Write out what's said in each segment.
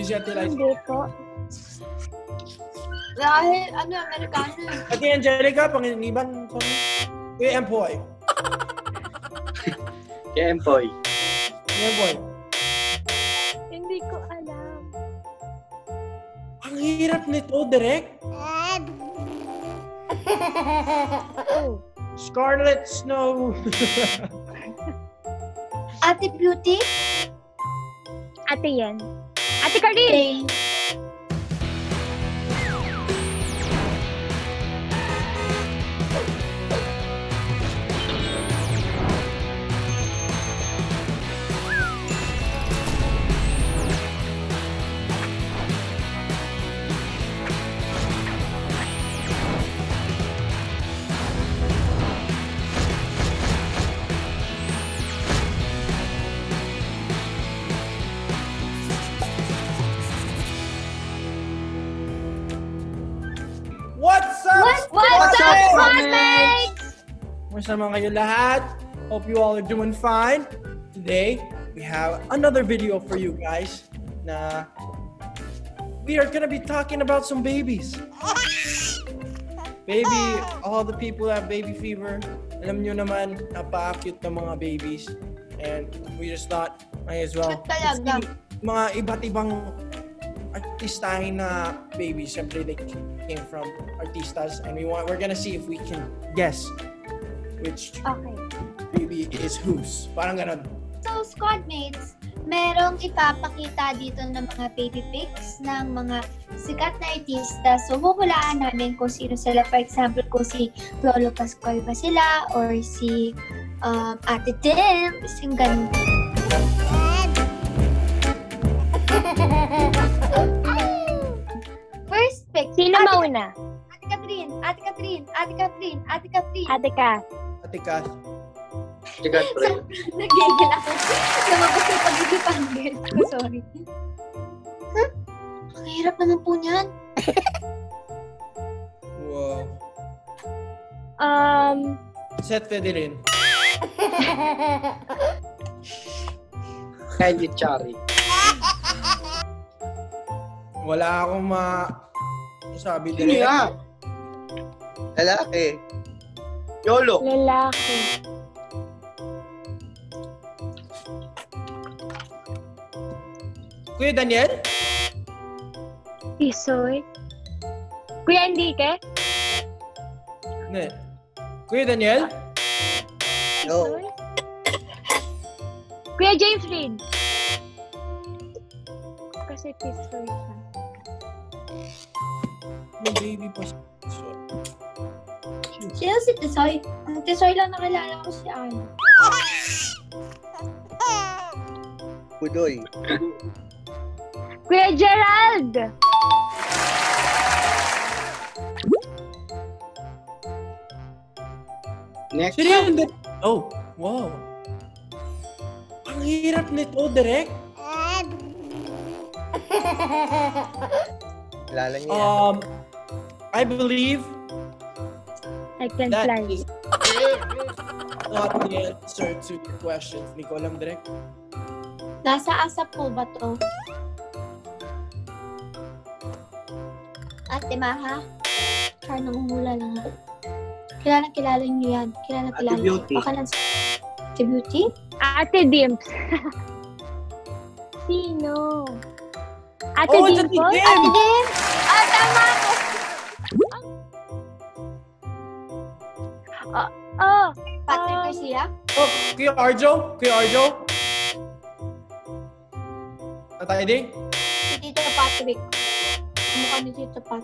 si Ate Liza? Hindi po. Dahil, Amerikano. Ate Angelica, panginiban. Kuya Empoy. Kaya Empoy. Kuya Empoy. Hindi ko alam. Ang hirap nito, Direk. Oh. Scarlet Snow. Ate Beauty? Ate Yen. Ate Karin! Okay. What's up, What's up, Squadmates? Kumusta naman kayo lahat? Hope you all are doing fine. Today, we have another video for you guys na we are gonna be talking about some babies. Baby, all the people have baby fever. Alam nyo naman, napaka-cute ng mga babies. And we just thought, might as well, Talaga. mga iba't ibang artistahin na babies. Siyempre, they came from artistas. And we're gonna see if we can guess which Okay. baby is whose. Parang ganun. So, Squadmates, merong ipapakita dito ng mga baby pics ng mga sikat na artista. So, huhulaan namin kung sino sila. For example, kung si Lolo Pascual ba sila or si Ate Dim, yung ganun. First pic. Sino mauna? Ate Catherine, Ate Catherine, Ate Catherine, Ate Catherine. Ate ka. Ate Cass. Chicken pre. Nagigil ako. Lumabas yung pag-igipanggil. Sorry. Huh? Ang hirap naman po niyan. Wow. Seth Federin. Candy Cherry. Wala akong sabi Sino direct. yan? Lalaki. Yolo. Lalaki. Kuya Daniel? Tisoy. Kuya Enrique? Ne. Kuya Daniel? No. Tisoy? Kuya James Reid? Kasi Tisoy siya. May baby pa siya. Sino si Tisoy? Ang Tisoy lang nakilala ko si Arno. Pudoy. Kuya Gerald! Next. Sino yun? Oh, wow. Ang hirap nito, direct. Kilala niya yan. I believe I can that fly. is not the answer to your questions. Hindi ko alam, direct. Nasa asap po ba to? Ate Maha? Char, nanguhula lang ha. Kilala niyo yan. Kilala. Ate Beauty. Baka lang Ate Beauty? Ate Dimps. Sino? Ate Oh, it's Dimple? Ate Dim! Ate Dim! Ah, tama ko! Oh! Patrick Garcia? Oh, Kuya Arjo? Kuya Arjo? Tatay Ding? Si Tito Patrick. Mukha ni Tito Pat.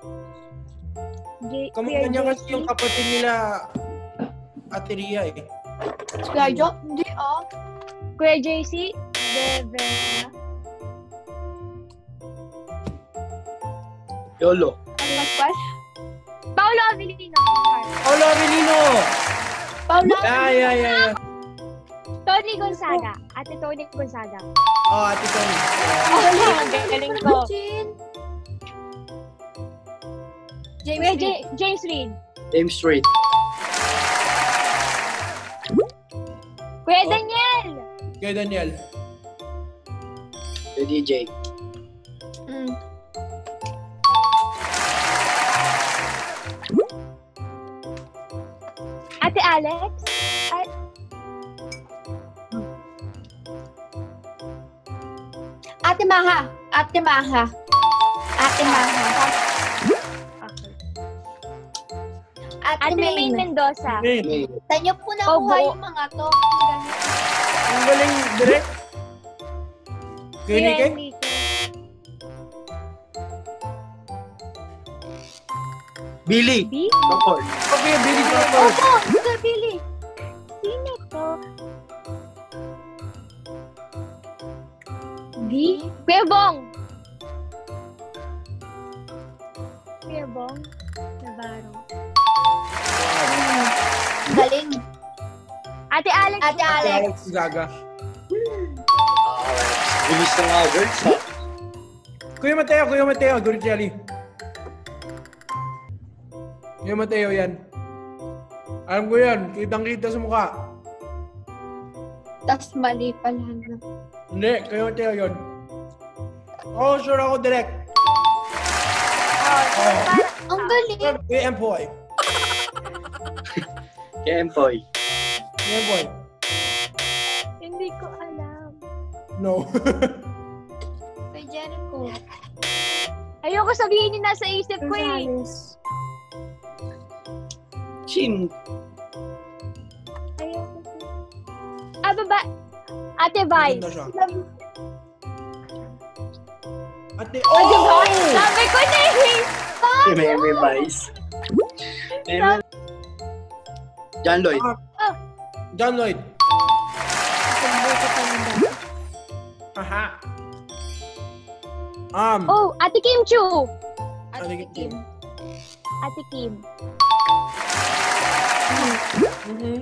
Kamukha niya kasi yung kapatid nila Ate Ria eh. Si Garjo? Hindi ah. Kuya JC? Devena? Yolo. Ano last question? Paolo Avellino. Paolo Avellino! Paula? Yeah. Tony Gonzaga. Ate Tony Gonzaga. Oh, Ate Tony. Ang galing ko. James Kuya Reid. James Reid. James Street. Kuya Oh. Daniel. Kuya Daniel. The DJ. Alex? At Ate Maha. Ate Maha. Ate Maha. okay. Ate Ate Maine Maine. Mendoza. Main. May. Saan niyo po nakuha Obo. yung mga to? Ang galing direct. Kay Nike? Enrique. Billy. B? Crawford. Okay, Billy Crawford. Opo, Sir Billy. Sino to? B? Kuya Bong. Kuya Bong. Navarro. Galing. Ate Alex. Ate Alex. Alex Gaga. Bilis ng mga girls, ha? Kuya Mateo, Gurjali. Kuya Mateo yan. Alam ko yan, kitang-kita sa mukha. Tas mali pala. No? Hindi, Kuya Mateo yun. Oh, sure ako direct. Ang galing. Kuya Empoy. Kay Empoy. Kuya Empoy. Hindi ko alam. No. Kay Jericho. Ayoko sabihin yung nasa isip ko eh. Shin. Ayoko baba. Ate Vice. Maganda siya. Ate, Ate oh! Vice. Sabi ko na eh. May Vice. John Lloyd. John Lloyd. Aha. Oh, Ate Kim Chu. Ate Kim. Ate Kim. Mhm.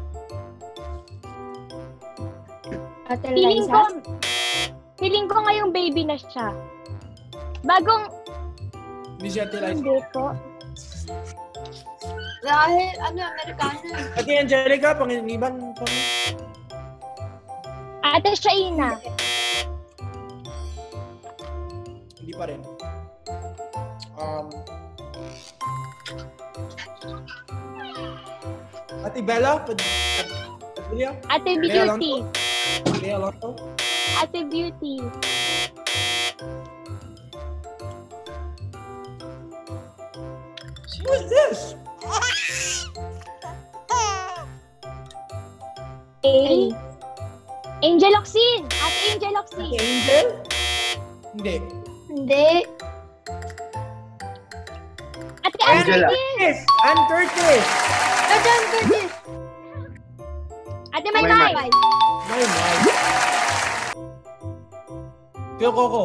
Ate Feeling Liza. ko, feeling ko ngayong baby na siya. Bagong, Hindi si Ate Liza. hindi ko. Dahil, Amerikano. Ate Angelica, panginiban. Ate Shaina. Hindi pa rin. Ate Bella, Padilla, Ate Bea Beauty. Bea Alonso. Ate Beauty. Who is this? A. Angel Oxin. Ate Angel Ate Oxin. Angel? Hindi. Hindi. Ate Ann Angela. Curtis. Ann Curtis. Adam Curtis. Ate May Maymay. May. My. Kyo Coco.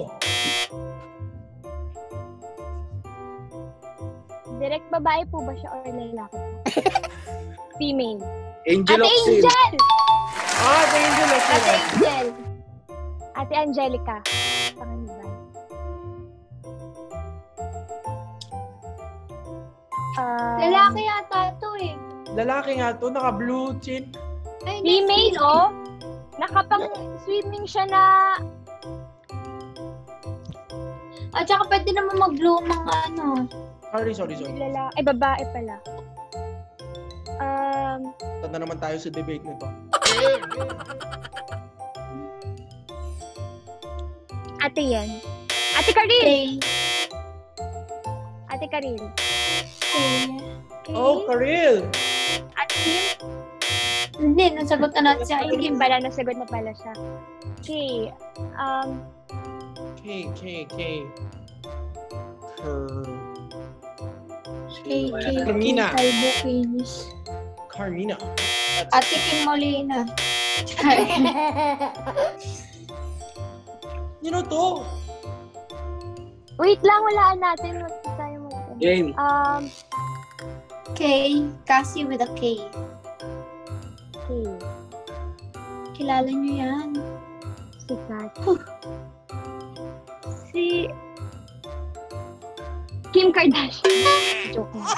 Direct babae po ba siya or lalaki? Female. Angel Ate Oxin. Angel. Ate Angel. Ate Angel. Ate Angelica. Panginoon. Lalaki yata ito eh. Lalaki nga to, naka-blue chin. Ay, hindi. Female, oh. Nakapang-swimming siya na... At saka pwede naman mag-blow mga Sorry. Ay, babae pala. Tanda naman tayo sa debate nito. Ate yan. Ate Karil. Tay. Ate Karil. Oh, Karil! Ate Kim. Hindi, nasagot na natin siya. Ate Kim pala, nasagot na pala siya. Okay. K. Carmina. Carmina. Ate Kim Molina. You know to? Wait lang, walaan natin. Wag tayo mag- Game. K. Cassie with a K. Okay. Kilala niyo yan. Sikat. Si... Kim Kardashian. Joke lang.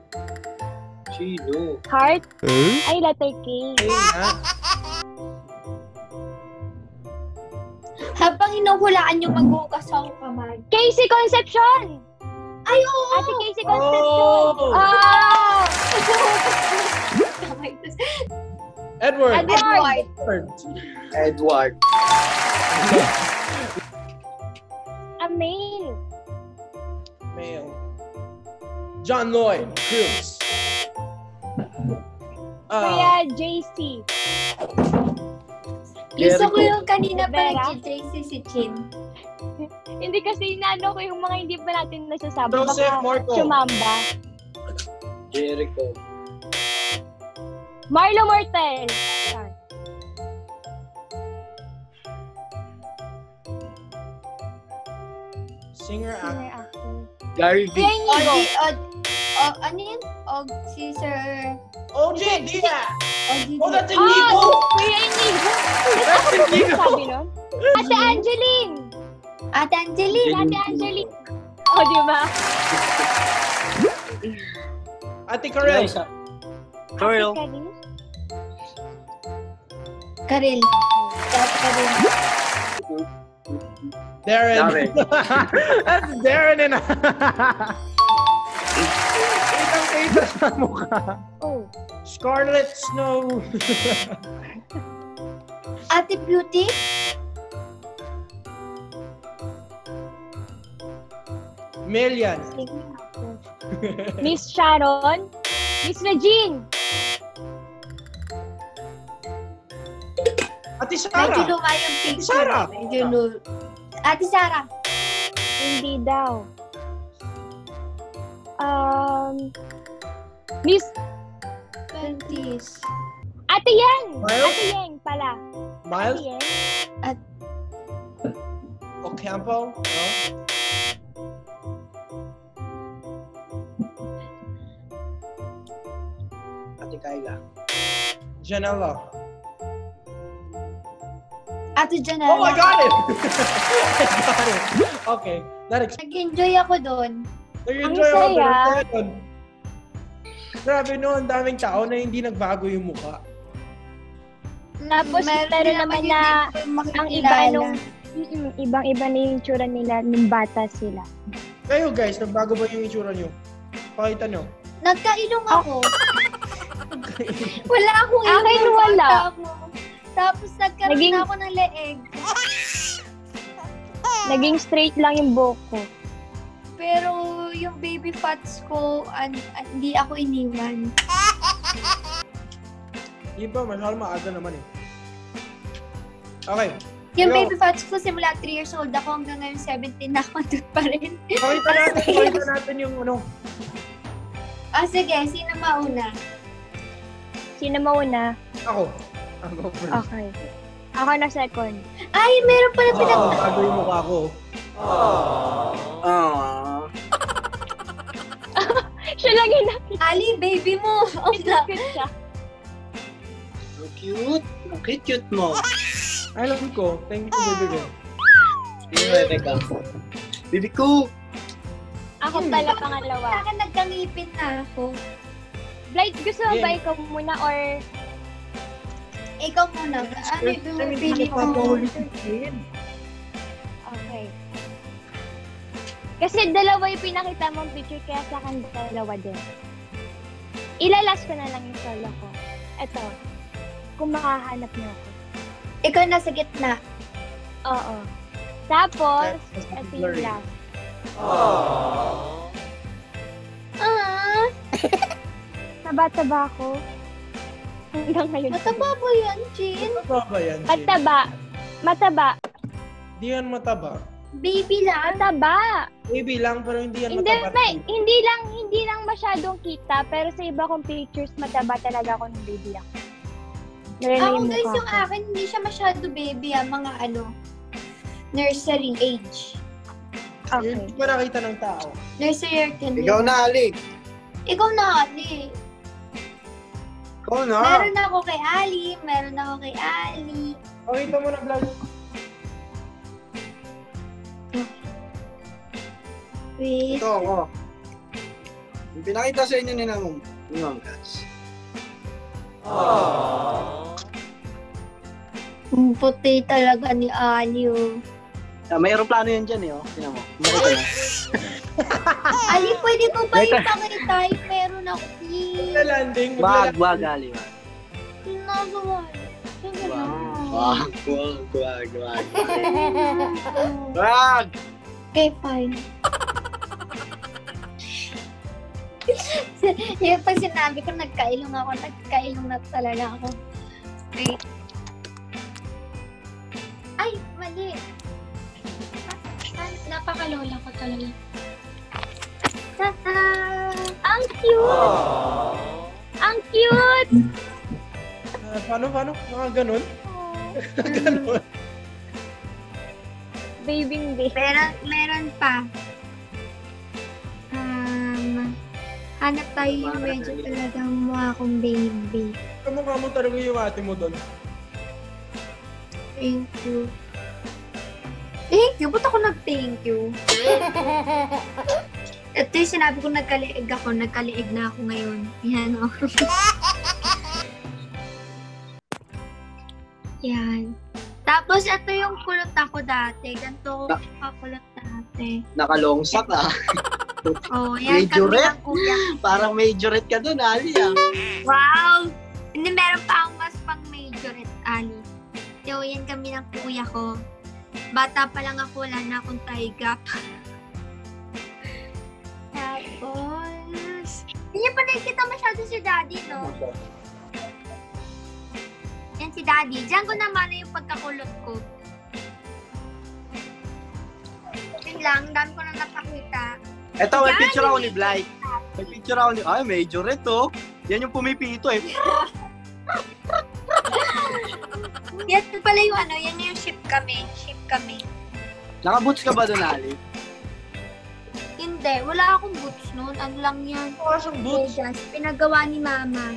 Sino? Heart? Ay, letter K. K nga. hulaan yung maghugas ako kamay. Casey Concepcion! Ay, oo! Ate Casey Concepcion! Oh! Oh! Kamay ko. Edward. Edward. Edward. A male. Male. John Lloyd Cruz. Kaya JC. Gusto ko yung kanina pa Vera? nag-JC si Chin. Hindi kasi inaano ko yung mga hindi pa natin nasasabi. Joseph Baka Marco. Chumamba. Jericho. Marlo Mortel. Char. Singer actor. Singer actor. Gary V. Kuya Inigo. Ano yun? Si Sir... OJ Dia. Oh, that's Ah! Inigo. Kuya Inigo. That's Inigo. Sabi nun? Ate Angeline. Ate Angeline. Ate Angeline. O, di ba? Ate Karel. Carl. Ate Karin. Karel. Ate Karel. Darren. Darren. That's Darren and Kitang-kita sa mukha. Oh. Scarlet Snow. Ate Beauty. Million. Miss Sharon. Miss Regine. Ate Medyo Sarah. luma yung picture. Sarah. Medyo luma. Ate Sarah. Hindi daw. Miss Panties. Ate Yang. Miles? Ate Yang pala. Miles Ate Yang. Ocampo. No? Ate Kyla. Janela. Ate Janela. Oh, I got it! I got it. Okay. That explains. Nag-enjoy ako doon. Nag-enjoy Ang ako. saya. Pero grabe no, ang daming tao na hindi nagbago yung mukha. Tapos, pero naman na ang iba nung ibang-iba na yung tsura nila nung bata sila. Kayo guys, nagbago ba yung itsura nyo? Pakita nyo. Nagkailong ako. Wala akong ilong. Akin nung wala. bata ako. Tapos nagkaroon Naging- na ako ng leeg. Naging straight lang yung buhok ko. Pero yung baby fats ko, hindi ako iniwan. Di ba? Masyadong maaga naman eh. Okay. Yung Yo. baby fats ko, simula 3 years old ako hanggang ngayon 17 na ako doon pa rin. Pakita natin yung ano. Sige, sino mauna? Sino mauna? Ako. Ako first. Okay. Ako na second. Ay, meron pala Bago yung mukha ko. Siya lang yung nakita. Ali, baby mo! Ang siya. Ang cute. Ang cute mo. I love ko. Thank you, baby. Teka. Bibi ko. Ako pala pangalawa. Saka nagkangipin na ako. Blight, gusto mo ba ikaw muna or Ikaw muna. Ano yung pili mo? okay? Kasi dalawa yung pinakita mong picture kaya sa akin dalawa din. Ilalas ko na lang yung solo ko. Ito. Kung makahanap niyo ako. Ikaw nasa gitna. Oo. Tapos, That's ito yung blurry. last. Taba-taba ako. Hanggang ngayon. Mataba ba yan, Jin? Mataba ba yan, Jin? Mataba. Mataba. Di yan mataba. Baby lang. Mataba. Baby lang, pero hindi yan Hindi, mataba. hindi lang masyadong kita, pero sa iba kong pictures, mataba talaga ako ng baby lang. Lalo Ako yung guys, mukha yung ko. akin, hindi siya masyado baby mga nursery age. Okay. Hindi pa nakita ng tao. Nursery age. Ikaw na, Ali. Ikaw na, Ali. Ikaw na. Meron ako kay Ali. Meron ako kay Ali. Pakita mo na vlog. Wait. Ito ako. Yung pinakita sa inyo ni Ma'am Gats. Ang puti talaga ni Ali, oh. May aeroplano yan dyan eh, oh. Tingnan mo. Makita na. Ali, pwede mo ba ipakita yung meron ako, please? Magla-landing. Wag, Ali. Nagawa. Wag! Okay, fine. Yung pag sinabi ko, nagkailong na talaga ako. Wait. Ay, mali. Napakalola ko talaga. Ta-ta! Ang cute! Ang cute! Paano? Mga ganun? Ganun. Babing day. Meron pa. Hanap tayo yung medyo talagang mukha akong baby. Kamukha mo talaga yung ate mo doon. Thank you. Thank you? Ba't ako nag-thank you? Ito yung sinabi ko nagkaliig na ako ngayon. Yan o. Yan. Tapos ito yung kulot ako dati. Ganito ko kakulot dati. Nakalongsak ah. Oh, yan kami ng kuya. Parang majorette ka dun, Ali ah. Wow! Hindi, meron pa akong mas pang majorette, Ali. So, yan kami ng kuya ko. Bata pa lang ako, wala na akong thigh gap. Tapos, hindi niya pa nakikita masyado si Daddy, no? Yan si Daddy. Diyan ko naman yung pagkakulot ko. Yun lang, dami ko na napakita. Eto, may picture ako ni Blythe. May picture ako ni... Ay, majorette oh. Yan yung pumipito eh. Yan pala yung ano, yan yung ship kami. Nakaboots ka ba dun, Ali? Hindi, wala akong boots noon. Ano lang yan? Wala siyang boots. Just, pinagawa ni Mama.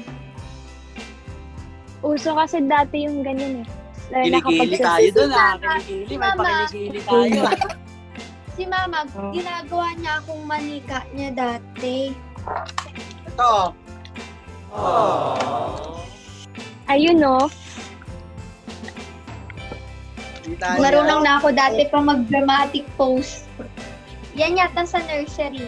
Uso kasi dati yung ganyan eh. Lalo na Kilikili kapag tayo dun ah. Mama. Kilikili, may pakilikili tayo ah. Si Mama, ginagawa niya akong manika niya dati. Ito. ayun no. Marunong na ako dati pa mag-dramatic pose. Yan yata sa nursery.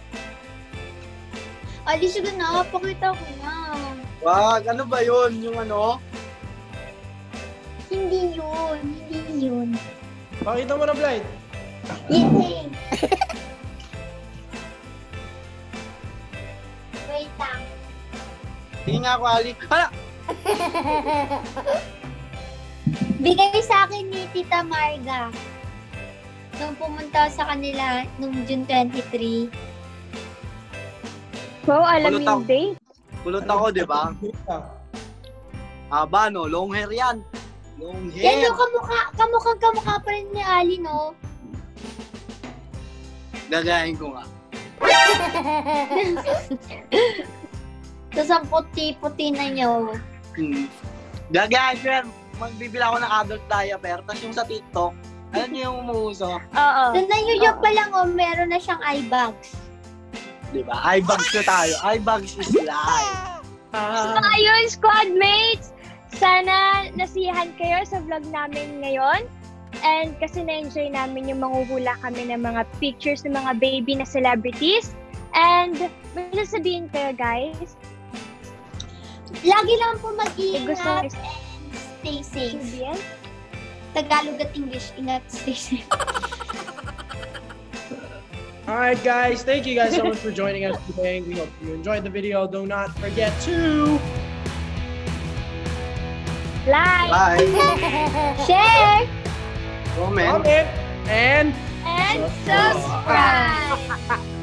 Ali, sige na. Pakita ko na. Wag, ano ba yun? Yung ano? Hindi yun. Pakita mo na, Blythe. Yun. Wait lang. Tingin nga ako, Ali. Hala! Bigay sa akin ni Tita Marga. Nung pumunta sa kanila nung June 23. Wow, alam mo Kulot yung date. Kulot ako, di ba? Aba, no? Long hair yan. Long Yan hair. no, kamukha pa rin ni Ali, no? Gagayin ko nga. Tapos ang puti-puti na niyo. Gagayin ko yan. Magbibila ako ng adult diaper. Tapos yung sa TikTok, alam niyo yung umuuso? Oo. Sa New York pa lang, meron na siyang eye bags. Diba? Eye bags na tayo. Eye bags is life. So ayun, squad mates! Sana nasiyahan kayo sa vlog namin ngayon. And kasi na-enjoy namin yung manguhula kami ng mga pictures ng mga baby na celebrities. And may sasabihin kayo, guys. Lagi lang po Gusto mag-iingat and stay safe. sabihin? Tagalog at English, ingat, stay safe. Alright guys, thank you guys so much for joining us today. We hope you enjoyed the video. Do not forget to Like! Bye. Share Comment. comment and And subscribe!